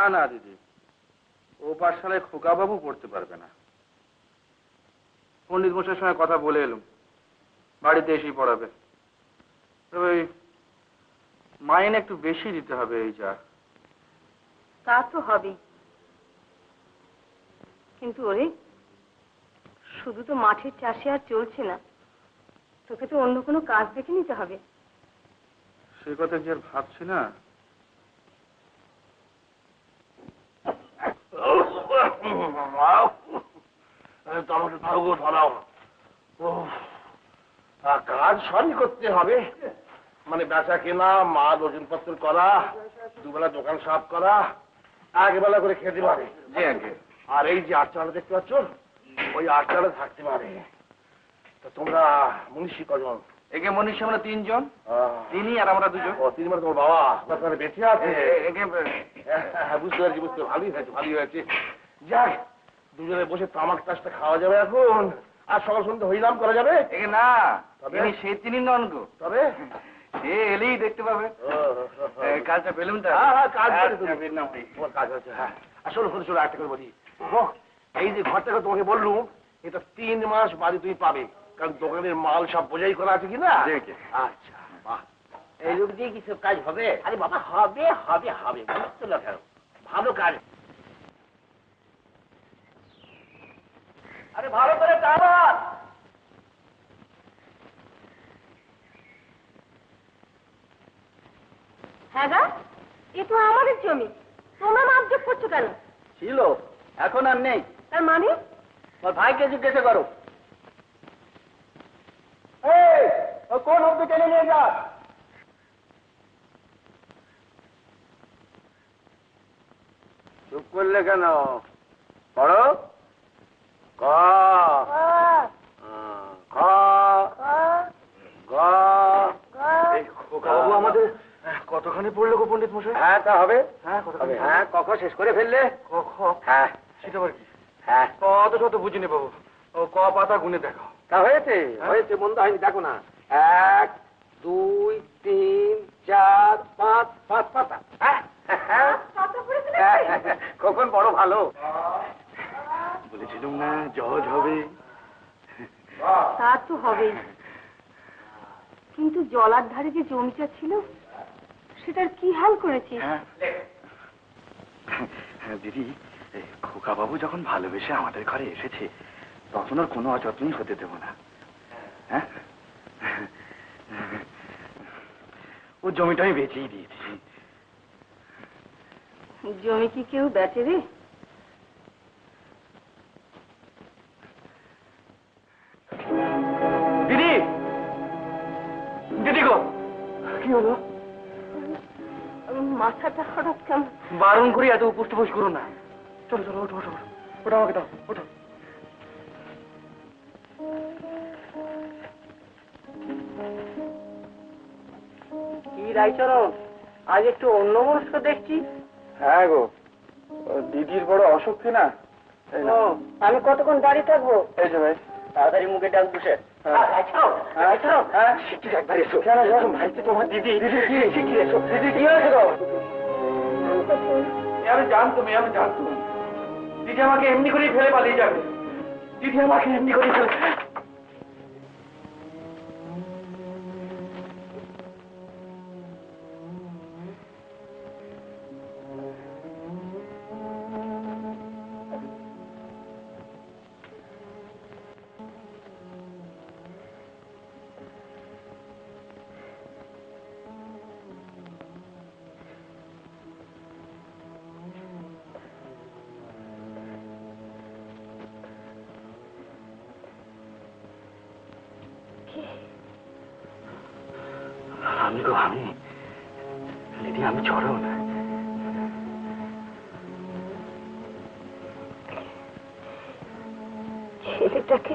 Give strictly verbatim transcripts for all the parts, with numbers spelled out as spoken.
না দিদি, ও পাঠশালায় খোকাবাবু পড়তে পারবে না। পণ্ডিত মশাইয়ের সঙ্গে কথা বলে এলুম, বাড়িতে এসেই পড়াবে। তবে মাইনে একটু বেশি দিতে হবে এই যা। তা তো হবেই, কিন্তু ওরে শুধু তো মাঠের চাষে আর চলছে না, তোকে তো অন্য কোনো কাজ দেখে নিতে হবে। সে কথা কি আর ভাবছি না। কাজ সবই করতে হবে, মানে বেচা কেনা, মাল ওজনপত্র করা, দুবেলা দোকান সাফ করা, এক বেলা করে খেতে পারে। আর এই যে আটচালা দেখতে পাচ্ছ, ওই আটচালা থাকতে পারে। তো তোমরা মনীষী কজন? একে মনীষী আমরা তিনজন, তিনি আর আমরা দুজন। ও তিন মানে তোমার বাবা আপনার বেঁচে আছে? হ্যাঁ বুঝতে পারছি, বুঝতে ভালোই হয়েছে, ভালোই হয়েছে। যাক, দুজনে বসে তামাক টাসটা খাওয়া যাবে এখন, আর সকাল সন্ধ্যা হইলাম করা যাবে। একে না, সেই তিনি নন গো। তবে সে এলেই দেখতে পাবে। কাজটা পেলুম তো? হ্যাঁ হ্যাঁ, কাজ কাজ হচ্ছে। হ্যাঁ আসলে শোনো শোনো, একটা করে বলি, এই যে ঘরটাকে তোমাকে বললুম, এটা তিন মাস বাদে তুমি পাবে, কারণ দোকানের মাল সব বোঝাই করা আছে কিনা। আচ্ছা বাহ, এই লোক দিয়ে কিছু কাজ হবে? আরে বাবা হবে হবে হবে, বুঝতে না কেন, ভালো কাজ। আরে ভালো করে চালান। হ্যাঁ গা, এ তো আমাদের জমি, তোমরা মাপজোক করছো কেন? ছিল, এখন আর নেই। তার মানে? ওর ভাইকে জিজ্ঞাসা করো। এই, ও কোন অব্দি টেনে নিয়ে যা। চুপ করলে কেন? পড়ো। ক বাবু আমাদের কতখানি পড়লো গো পণ্ডিত মশাই? হ্যাঁ তা হবে। হ্যাঁ কতখানি? হ্যাঁ কখ শেষ করে ফেললে। কখ? হ্যাঁ সেটা আবার কি? হ্যাঁ কত শত বুঝিনি বাবু, ও ক পাতা গুনে দেখো। তা হয়েছে, হয়েছে, মন্দ হয়নি, দেখো না। এক দুই তিন চার পাঁচ, পাঁচ পাতা। কখন বড় ভালো বলেছিলাম না জজ হবে। তা তো হবেই, কিন্তু জলার ধারে যে জমিটা ছিল সেটার কি হাল করেছিস? হ্যাঁ দিদি, খোকা বাবু যখন ভালোবেসে আমাদের ঘরে এসেছে, তখন আর কোনো অযত্নই হতে দেব না। হ্যাঁ, ও জমিটা আমি বেচেই দিয়েছি। জমি কি কেউ বেচে রে? দিদি, দিদি গো, কি হলো? মাথাটা হঠাৎ কেমন? বারণ করি এত উপস্থাপন করো না। চলো চলো, ওঠো ওঠো, ওটা আমাকে দাও, ওঠো। কি রাইচরণ, আজ একটু অন্য মনস্ক দেখছি। হ্যাঁ গো, দিদির বড় অসুখ না। আমি কতক্ষণ দাঁড়িয়ে থাকবো? এই যে ভাই, তাড়াতাড়ি মুখে ডাক বসে। একবার এসো। কেন ভাই, তোমার দিদি দিদি কি শিখিয়ে এসো। দিদি কি হয়েছে গো? আমি জানতো, মেয়ে আমি জানতো দিদি আমাকে এমনি করেই ফেলে পালিয়ে যাবে। দিদি আমাকে এমনি করেই ফেলে। আমি গো, আমি দিদি, আমি চড়ো না। ছেলেটাকে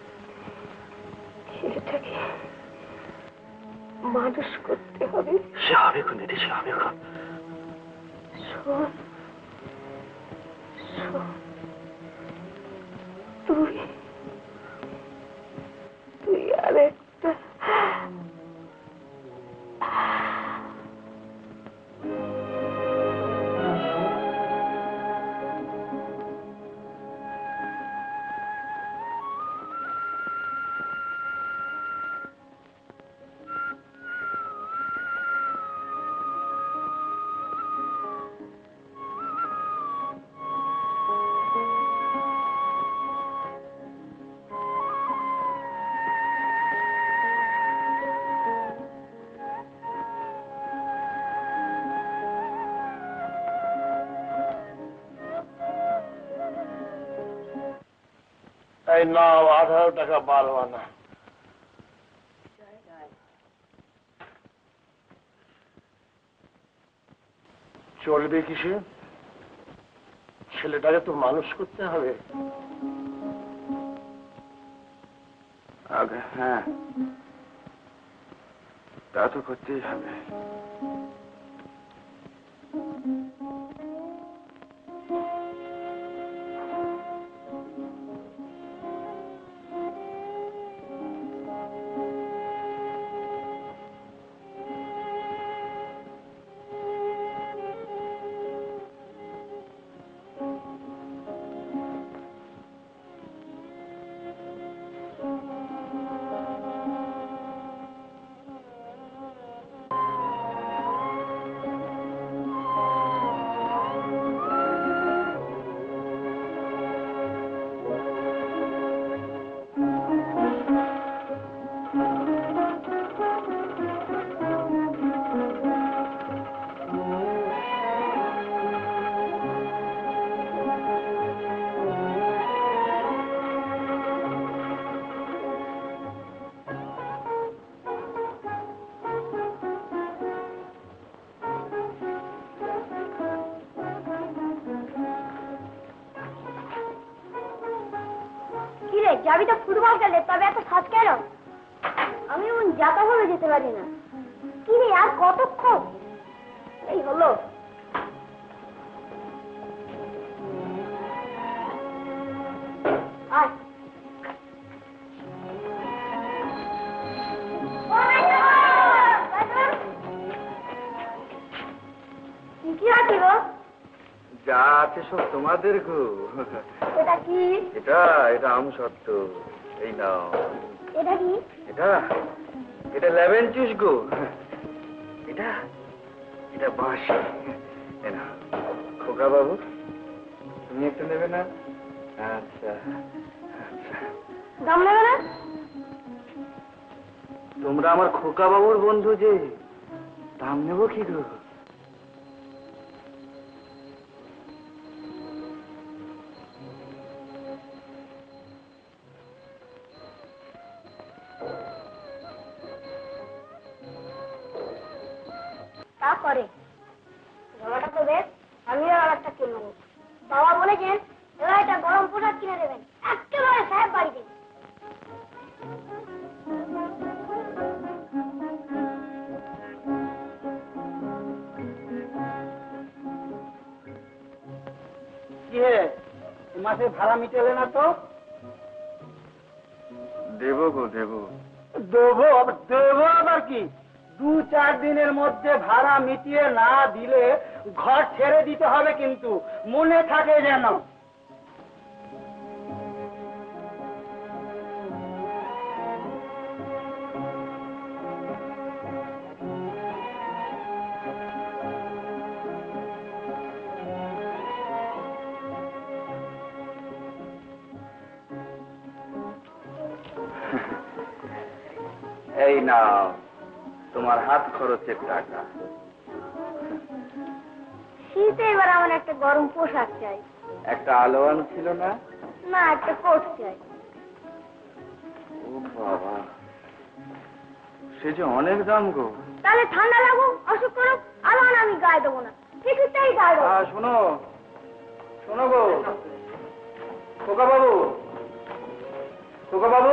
ছেলেটাকে মানুষ করতে হবে। সে হবে কোন দিদি, সে হবে কোন। শোন শোন, তুই তুই আর একটা এই নাও আঠারো টাকা বারো আনা। চলবে কিসে? ছেলেটাকে তো মানুষ করতে হবে। আগে হ্যাঁ, তা তো করতেই হবে। যাবি তো ফুটবল খেলে, তবে এত সাজ কেন? আমি এমন যাতা ভাবে যেতে পারি না। কি রে আর কতক্ষণ? এই হলো। আয় কি আছে গো? যা আছে সব তোমাদের গো। এটা কি? এটা এটা আম সত্য। এই নাও। এটা কি? এটা এটা লেমন জুস গো। এটা এটা বাঁশি। এই নাও খোকা বাবু, তুমি একটু নেবে না? আচ্ছা আচ্ছা। দাম নেবে না? তোমরা আমার খোকা বাবুর বন্ধু যে, দাম নেবো কি গো? করে জামাটা তো বেশ, আমিও আর একটা কিনবো। বাবা বলেছেন এবার একটা গরম পোশাক কিনে দেবেন, একেবারে সাহেব বাড়িতে। কি হে, মাসে ভাড়া মিটালে না তো? দেবো গো দেবো। দেবো দেবো আবার কি? দু চার দিনের মধ্যে ভাড়া মিটিয়ে না দিলে ঘর ছেড়ে দিতে হবে, কিন্তু মনে থাকে যেন। এই নাও তোমার হাত খরচের টাকা। শীতে এবার আমার একটা গরম পোশাক চাই। একটা আলোয়ান ছিল না? না, একটা কোট চাই। ও বাবা, সে যে অনেক দাম গো। তাহলে ঠান্ডা লাগুক অসুখ করুক, আলোয়ান আমি গায়ে দেবো না, কিছুতেই গায়ে দেবো। শোনো শোনো গো খোকা বাবু, খোকা বাবু,